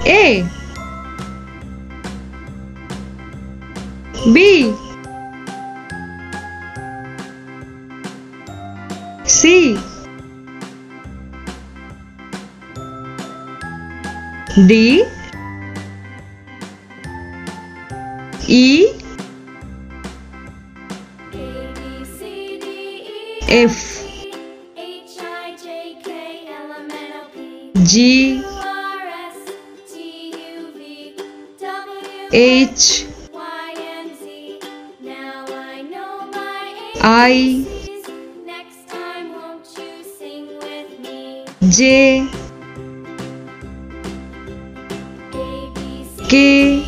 A B C D E F G H I J K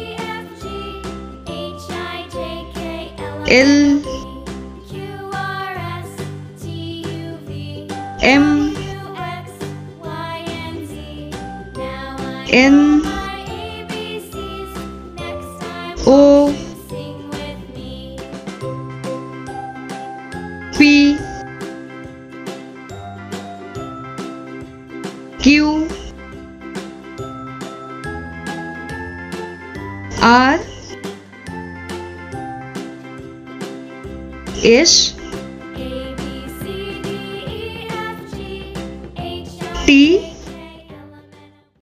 L M N O P Q R S T